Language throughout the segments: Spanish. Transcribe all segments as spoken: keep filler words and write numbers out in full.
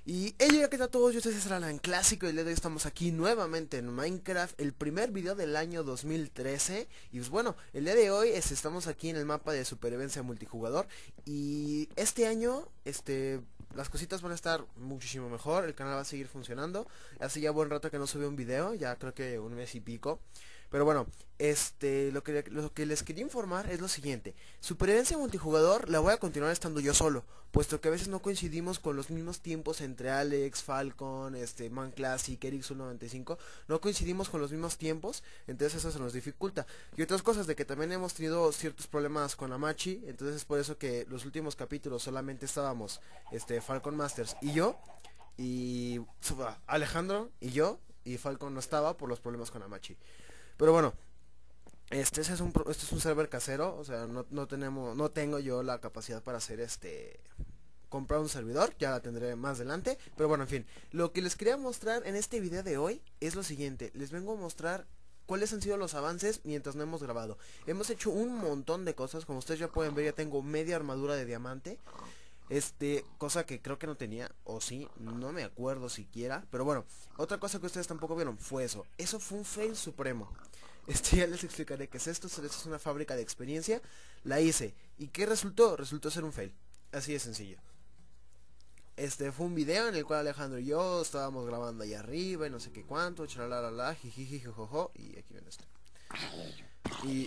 Y hey, ¿qué tal a todos? Yo soy César Alan Clásico y el día de hoy estamos aquí nuevamente en Minecraft, el primer video del año dos mil trece. Y pues bueno, el día de hoy es, estamos aquí en el mapa de supervivencia multijugador. Y este año, este, las cositas van a estar muchísimo mejor, el canal va a seguir funcionando. Hace ya buen rato que no subí un video, ya creo que un mes y pico. Pero bueno, este, lo que, lo que les quería informar es lo siguiente. Supervivencia multijugador la voy a continuar estando yo solo, puesto que a veces no coincidimos con los mismos tiempos entre Alex, Falcon, este, Man Classic, Ericsson noventa y cinco. No coincidimos con los mismos tiempos, entonces eso se nos dificulta. Y otras cosas de que también hemos tenido ciertos problemas con Amachi, entonces es por eso que los últimos capítulos solamente estábamos, este, Falcon Masters y yo, y Alejandro y yo, y Falcon no estaba por los problemas con Amachi. Pero bueno, este, ese es un, pro- este es un server casero, o sea, no, no tenemos, no tengo yo la capacidad para hacer este, comprar un servidor, ya la tendré más adelante. Pero bueno, en fin, lo que les quería mostrar en este video de hoy es lo siguiente, les vengo a mostrar cuáles han sido los avances mientras no hemos grabado. Hemos hecho un montón de cosas, como ustedes ya pueden ver, ya tengo media armadura de diamante. Este, cosa que creo que no tenía, o sí, no me acuerdo siquiera. Pero bueno, otra cosa que ustedes tampoco vieron fue eso. Eso fue un fail supremo. Este, ya les explicaré qué es esto. Esto es una fábrica de experiencia. La hice. ¿Y qué resultó? Resultó ser un fail. Así de sencillo. Este fue un video en el cual Alejandro y yo estábamos grabando allá arriba y no sé qué cuánto, chalalala, jijiji, jojojo, y aquí ven esto. Y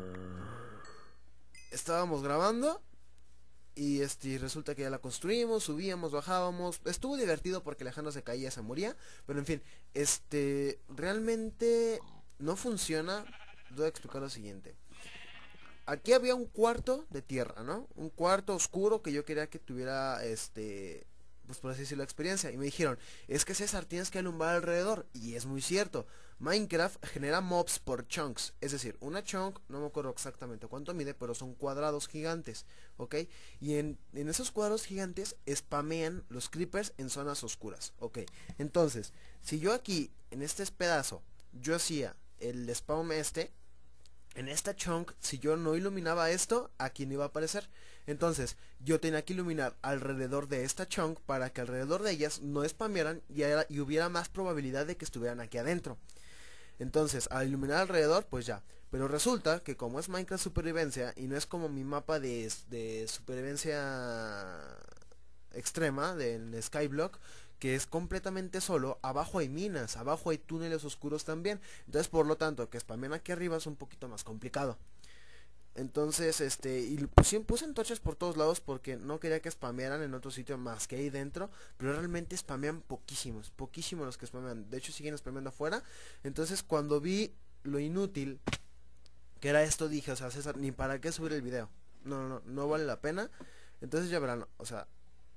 estábamos grabando y este resulta que ya la construimos, subíamos, bajábamos. Estuvo divertido porque Alejandro se caía, se moría. Pero en fin, este realmente no funciona. Voy a explicar lo siguiente. Aquí había un cuarto de tierra, ¿no? Un cuarto oscuro que yo quería que tuviera, este, pues por así decirlo, experiencia. Y me dijeron, es que César, tienes que alumbrar alrededor. Y es muy cierto. Minecraft genera mobs por chunks. Es decir, una chunk, no me acuerdo exactamente cuánto mide, pero son cuadrados gigantes, ¿ok? Y en, en esos cuadrados gigantes spamean los creepers en zonas oscuras, ¿ok? Entonces, si yo aquí, en este pedazo, yo hacía el spawn este, en esta chunk, si yo no iluminaba esto, aquí no iba a aparecer. Entonces, yo tenía que iluminar alrededor de esta chunk para que alrededor de ellas no spamearan y, era- y hubiera más probabilidad de que estuvieran aquí adentro. Entonces, al iluminar alrededor, pues ya. Pero resulta que como es Minecraft Supervivencia y no es como mi mapa de, de supervivencia extrema del Skyblock, que es completamente solo, abajo hay minas, abajo hay túneles oscuros también. Entonces, por lo tanto, que spamen aquí arriba es un poquito más complicado. Entonces, este, y puse, puse antorchas por todos lados porque no quería que spamearan en otro sitio más que ahí dentro, pero realmente spamean poquísimos, poquísimos los que spamean. De hecho, siguen spameando afuera. Entonces, cuando vi lo inútil que era esto, dije, o sea, César, ni para qué subir el video. No, no, no, no vale la pena. Entonces ya verán, o sea,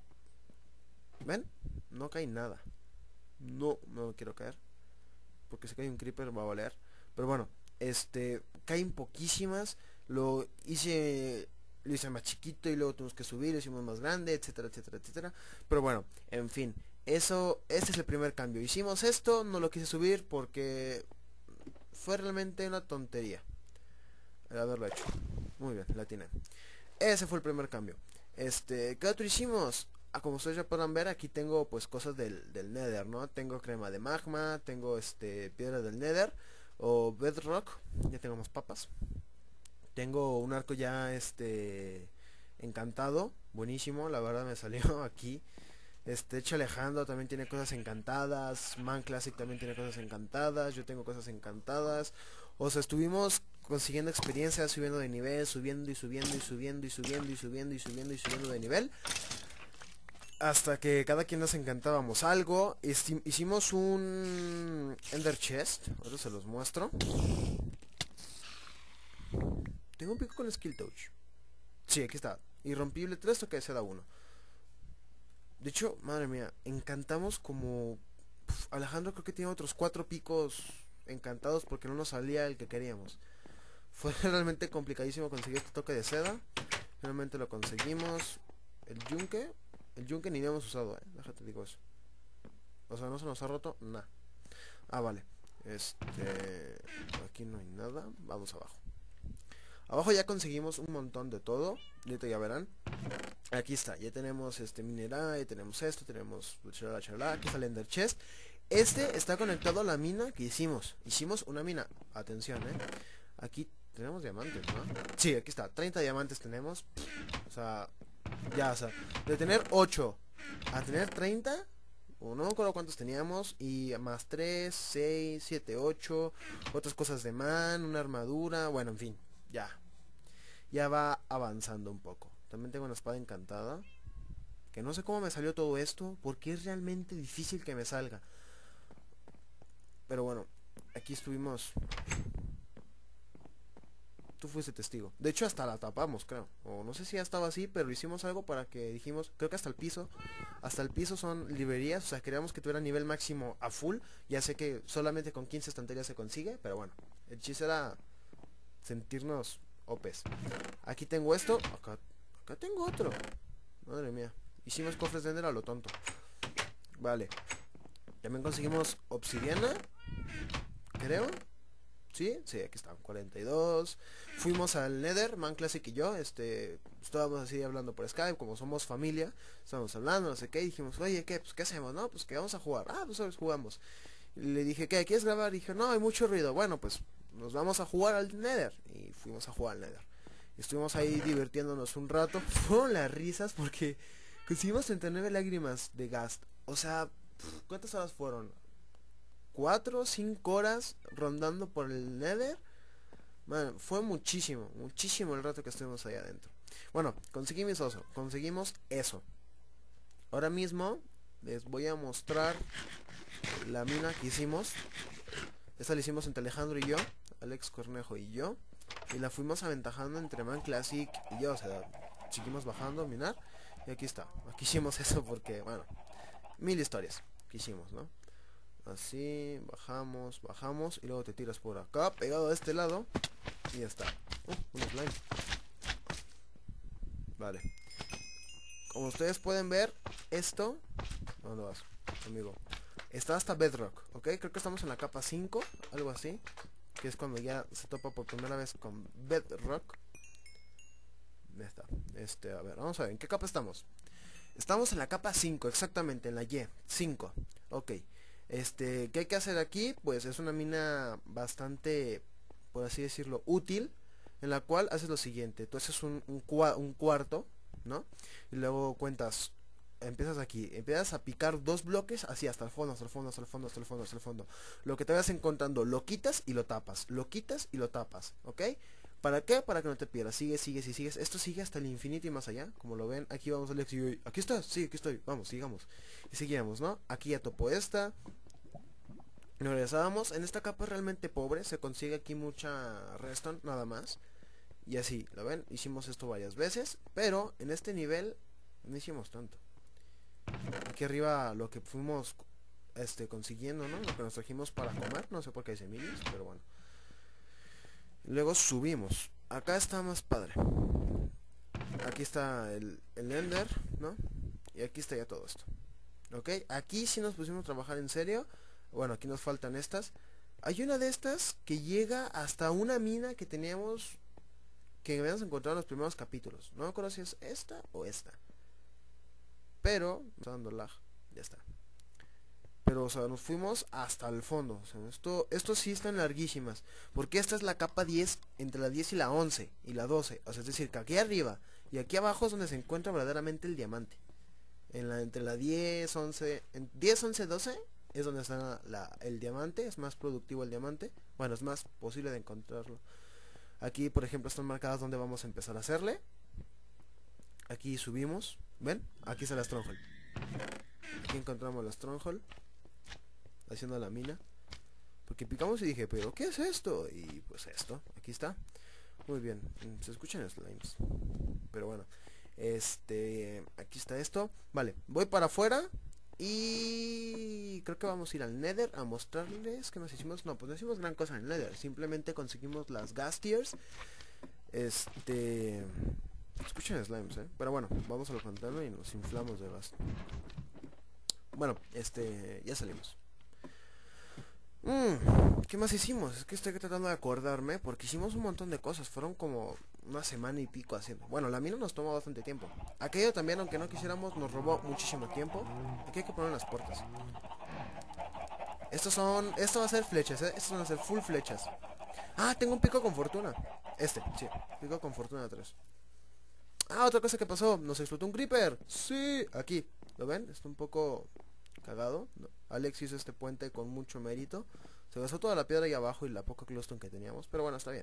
¿ven? No cae nada. No, no quiero caer. Porque si cae un creeper va a valer. Pero bueno, este, caen poquísimas. Lo hice, lo hice más chiquito y luego tuvimos que subir, lo hicimos más grande, etcétera, etcétera, etcétera. Pero bueno, en fin, eso, este es el primer cambio. Hicimos esto, no lo quise subir porque fue realmente una tontería el haberlo hecho. Muy bien, la tiene. Ese fue el primer cambio. Este, ¿qué otro hicimos? Ah, como ustedes ya podrán ver, aquí tengo pues cosas del, del Nether, ¿no? Tengo crema de magma, tengo este piedra del Nether o bedrock, ya tengo más papas. Tengo un arco ya este encantado, buenísimo, la verdad me salió aquí. Este, hecho Alejandro también tiene cosas encantadas, Man Classic también tiene cosas encantadas, yo tengo cosas encantadas. O sea, estuvimos consiguiendo experiencia, subiendo de nivel, subiendo y subiendo y subiendo y subiendo y subiendo y subiendo y subiendo de nivel. Hasta que cada quien nos encantábamos algo. Hici- Hicimos un Ender Chest, ahora se los muestro. Tengo un pico con Skill Touch. Sí, aquí está. Irrompible tres, toque de seda uno. De hecho, madre mía, encantamos como... Pf, Alejandro creo que tiene otros cuatro picos encantados porque no nos salía el que queríamos. Fue realmente complicadísimo conseguir este toque de seda. Finalmente lo conseguimos. El yunque. El yunque ni lo hemos usado, eh. Déjate digo eso. O sea, no se nos ha roto nada. Ah, vale. Este... Aquí no hay nada. Vamos abajo. Abajo ya conseguimos un montón de todo. Ahorita ya verán. Aquí está, ya tenemos este mineral, ya tenemos esto, tenemos charla, charla. Aquí está el Ender Chest. Este está conectado a la mina que hicimos. Hicimos una mina. Atención, eh. Aquí tenemos diamantes, ¿no? Sí, aquí está. treinta diamantes tenemos. O sea, ya, o sea, de tener ocho a tener treinta. O no me acuerdo cuántos teníamos. Y más tres, seis, siete, ocho. Otras cosas de man, una armadura. Bueno, en fin, ya. Ya va avanzando un poco. También tengo una espada encantada. Que no sé cómo me salió todo esto. Porque es realmente difícil que me salga. Pero bueno, aquí estuvimos. Tú fuiste testigo. De hecho hasta la tapamos, creo. O no sé si ya estaba así, pero hicimos algo para que dijimos, creo que hasta el piso. Hasta el piso son librerías. O sea, queríamos que tuviera nivel máximo a full. Ya sé que solamente con quince estanterías se consigue. Pero bueno, el chiste era sentirnos O Pes. Aquí tengo esto. Acá, acá tengo otro. Madre mía. Hicimos cofres de Ender a lo tonto. Vale. También conseguimos obsidiana. Creo. Sí, sí, aquí están, cuarenta y dos. Fuimos al Nether, Man Classic y yo. Este, estábamos así hablando por Skype, como somos familia. Estábamos hablando, no sé qué. Y dijimos, oye, ¿qué? Pues, ¿qué hacemos? No, pues que vamos a jugar. Ah, pues, jugamos. Y le dije, ¿qué? ¿Quieres grabar? Y dije, no, hay mucho ruido. Bueno, pues, nos vamos a jugar al Nether. Y fuimos a jugar al Nether. Estuvimos ahí divirtiéndonos un rato. Fueron las risas porque conseguimos treinta y nueve lágrimas de gas. O sea, ¿cuántas horas fueron? Cuatro, cinco horas rondando por el Nether. Man, fue muchísimo, muchísimo el rato que estuvimos ahí adentro. Bueno, conseguimos eso, conseguimos eso. Ahora mismo les voy a mostrar la mina que hicimos. Esta la hicimos entre Alejandro y yo, Alex Cornejo y yo. Y la fuimos aventajando entre Man Classic y yo. O sea, seguimos bajando a minar. Y aquí está, aquí hicimos eso porque, bueno, mil historias que hicimos, ¿no? Así, bajamos, bajamos y luego te tiras por acá, pegado a este lado y ya está. Uh, un slime. Vale. Como ustedes pueden ver, esto... ¿Dónde vas, amigo? Está hasta Bedrock, ¿ok? Creo que estamos en la capa cinco, algo así. Que es cuando ya se topa por primera vez con Bedrock. Ya está. Este, a ver, vamos a ver, ¿en qué capa estamos? Estamos en la capa cinco, exactamente, en la Y, cinco. Ok. Este, ¿qué hay que hacer aquí? Pues es una mina bastante, por así decirlo, útil, en la cual haces lo siguiente. Tú haces un, un, cua un cuarto, ¿no? Y luego cuentas, empiezas aquí, empiezas a picar dos bloques así hasta el fondo, hasta el fondo, hasta el fondo, hasta el fondo, hasta el fondo. Lo que te vayas encontrando, lo quitas y lo tapas, lo quitas y lo tapas, ¿ok? ¿Para qué? Para que no te pierdas. Sigues, sigues y sigues. Esto sigue hasta el infinito y más allá. Como lo ven, aquí vamos Alex y yo. Aquí estás, sí, aquí estoy. Vamos, sigamos. Y seguíamos, ¿no? Aquí ya topo esta. Nos regresábamos. En esta capa es realmente pobre. Se consigue aquí mucha redstone, nada más. Y así, ¿lo ven? Hicimos esto varias veces. Pero en este nivel no hicimos tanto. Aquí arriba lo que fuimos este, consiguiendo, ¿no? Lo que nos trajimos para comer. No sé por qué hay semillas, pero bueno. Luego subimos. Acá está más padre. Aquí está el, el Ender, ¿no? Y aquí está ya todo esto. ¿Ok? Aquí sí nos pusimos a trabajar en serio. Bueno, aquí nos faltan estas. Hay una de estas que llega hasta una mina que teníamos, que habíamos encontrado en los primeros capítulos. No me acuerdo si es esta o esta. Pero, está dando lag. Ya está. Pero, o sea, nos fuimos hasta el fondo. O sea, esto, esto sí están larguísimas. Porque esta es la capa diez, entre la diez y la once y la doce. O sea, es decir, que aquí arriba y aquí abajo es donde se encuentra verdaderamente el diamante. En la, entre la diez, once, en diez, once, doce es donde está la, la, el diamante. Es más productivo el diamante. Bueno, es más posible de encontrarlo. Aquí, por ejemplo, están marcadas donde vamos a empezar a hacerle. Aquí subimos. ¿Ven? Aquí está la Stronghold. Aquí encontramos la Stronghold. Haciendo la mina. Porque picamos y dije, pero ¿qué es esto? Y pues esto, aquí está. Muy bien, se escuchan slimes. Pero bueno, este, aquí está esto. Vale, voy para afuera. Y creo que vamos a ir al Nether a mostrarles que nos hicimos. No, pues no hicimos gran cosa en el Nether. Simplemente conseguimos las gas tiers. Este, escuchan slimes, eh. Pero bueno, vamos a lo pantano y nos inflamos de gas. Bueno, este, ya salimos. Mm, ¿Qué más hicimos? Es que estoy tratando de acordarme porque hicimos un montón de cosas. Fueron como una semana y pico haciendo. Bueno, la mina nos tomó bastante tiempo. Aquello también, aunque no quisiéramos, nos robó muchísimo tiempo. Aquí hay que poner las puertas. Estos son... Esto va a ser flechas, ¿eh? Estos van a ser full flechas. Ah, tengo un pico con fortuna. Este, sí. Pico con fortuna tres. Ah, otra cosa que pasó. Nos explotó un creeper. Sí, aquí. ¿Lo ven? Está un poco cagado. Alex hizo este puente con mucho mérito. Se gastó toda la piedra ahí abajo y la poca glowstone que teníamos. Pero bueno, está bien.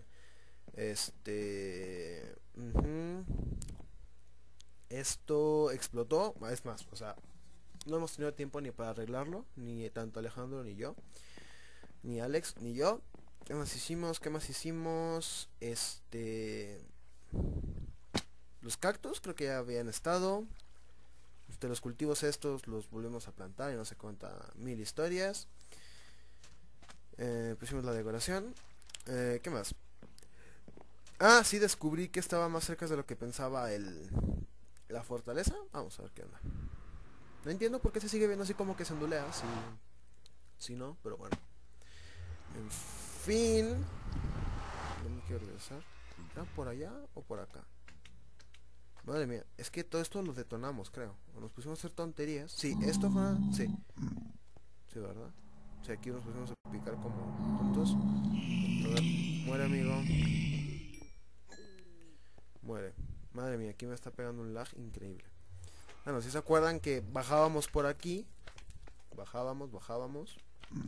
Este... Uh-huh. Esto explotó. Es más, o sea... No hemos tenido tiempo ni para arreglarlo. Ni tanto Alejandro ni yo. Ni Alex ni yo. ¿Qué más hicimos? ¿Qué más hicimos? Este... Los cactus creo que ya habían estado. De los cultivos estos los volvemos a plantar y no se cuenta mil historias. Eh, pusimos la decoración. Eh, ¿Qué más? Ah, sí, descubrí que estaba más cerca de lo que pensaba el... La fortaleza. Vamos a ver qué onda. No entiendo por qué se sigue viendo así como que se ondulea. Si, si no, pero bueno. En fin. No me quiero regresar. ¿Era por allá o por acá? Madre mía, es que todo esto lo detonamos, creo. O nos pusimos a hacer tonterías. Sí, esto fue... Sí. Sí, ¿verdad? Sí, aquí nos pusimos a picar como tontos. A ver, muere, amigo. Muere. Madre mía, aquí me está pegando un lag increíble. Bueno, si se acuerdan que bajábamos por aquí. Bajábamos, bajábamos.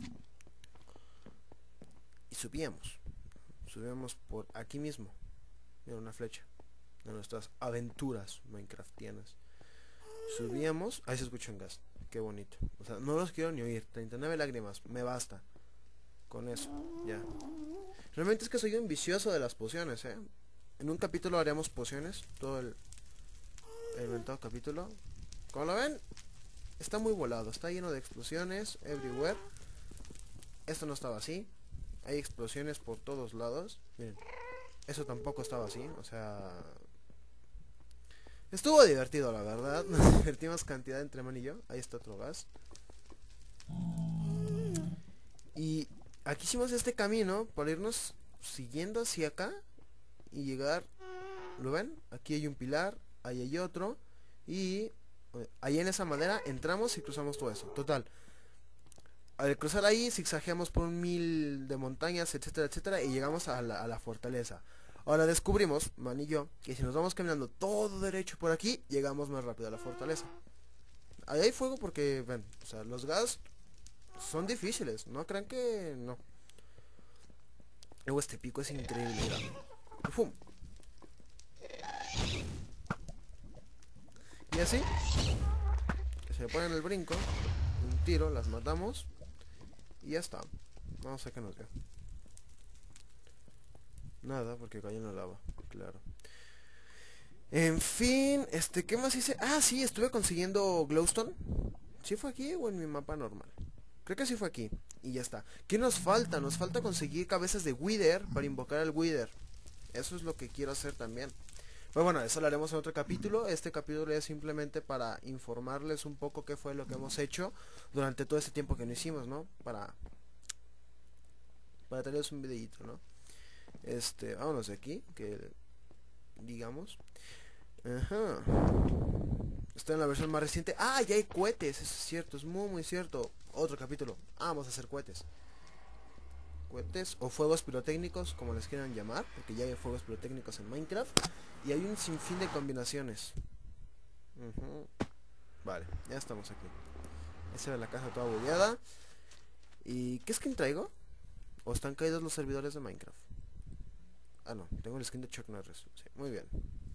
Y subíamos. Subíamos por aquí mismo. Mira, una flecha. De nuestras aventuras minecraftianas. Subíamos. Ahí se escucha un gas. Qué bonito. O sea, no los quiero ni oír. treinta y nueve lágrimas. Me basta. Con eso. Ya. Realmente es que soy un vicioso de las pociones, eh. En un capítulo haremos pociones. Todo el... El inventado capítulo. Como lo ven, está muy volado. Está lleno de explosiones. Everywhere. Esto no estaba así. Hay explosiones por todos lados. Miren. Eso tampoco estaba así. O sea... Estuvo divertido, la verdad. Nos divertimos cantidad entre man y yo. Ahí está otro gas. Y aquí hicimos este camino para irnos siguiendo hacia acá y llegar... ¿Lo ven? Aquí hay un pilar, ahí hay otro. Y ahí en esa madera entramos y cruzamos todo eso. Total. Al cruzar ahí zigzagueamos por un mil de montañas, etcétera, etcétera. Y llegamos a la, a la fortaleza. Ahora descubrimos, man y yo, que si nos vamos caminando todo derecho por aquí, llegamos más rápido a la fortaleza. Ahí hay fuego porque, ven, o sea, los gas son difíciles. No crean que no. Luego este pico es increíble, mira. ¡Fum! Y así, que se le ponen el brinco, un tiro, las matamos. Y ya está. Vamos a que nos vea. Nada, porque cayó en la lava, claro. En fin, este, ¿qué más hice? Ah, sí, estuve consiguiendo glowstone. ¿Sí fue aquí o en mi mapa normal? Creo que sí fue aquí. Y ya está. ¿Qué nos falta? Nos falta conseguir cabezas de Wither para invocar al Wither. Eso es lo que quiero hacer también. Pero bueno, eso lo haremos en otro capítulo. Este capítulo es simplemente para informarles un poco qué fue lo que hemos hecho durante todo este tiempo que no hicimos, ¿no? Para... Para traerles un videito, ¿no? Este, vámonos de aquí, que... Digamos. Ajá. Estoy en la versión más reciente. ¡Ah! Ya hay cohetes. Eso es cierto, es muy muy cierto. Otro capítulo. Ah, vamos a hacer cohetes. Cohetes o fuegos pirotécnicos, como les quieran llamar. Porque ya hay fuegos pirotécnicos en Minecraft. Y hay un sinfín de combinaciones. Uh-huh. Vale, ya estamos aquí. Esa era la casa toda bugueada. ¿Y qué skin traigo? ¿O están caídos los servidores de Minecraft? Ah, no, tengo el skin de Chuck Norris. Sí, muy bien.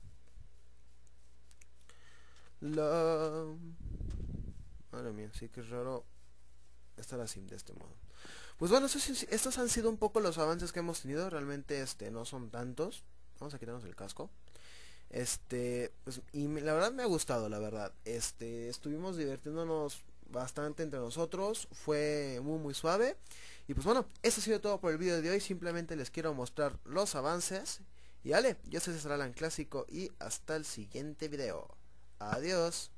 La... Madre mía, sí que es raro estar así de este modo. Pues bueno, estos, estos han sido un poco los avances que hemos tenido. Realmente este no son tantos. Vamos a quitarnos el casco. Este, pues, y me, la verdad me ha gustado, la verdad. Este, estuvimos divirtiéndonos bastante entre nosotros. Fue muy muy suave. Y pues bueno, eso ha sido todo por el video de hoy. Simplemente les quiero mostrar los avances. Y vale, yo soy César Alan Clásico y hasta el siguiente video. Adiós.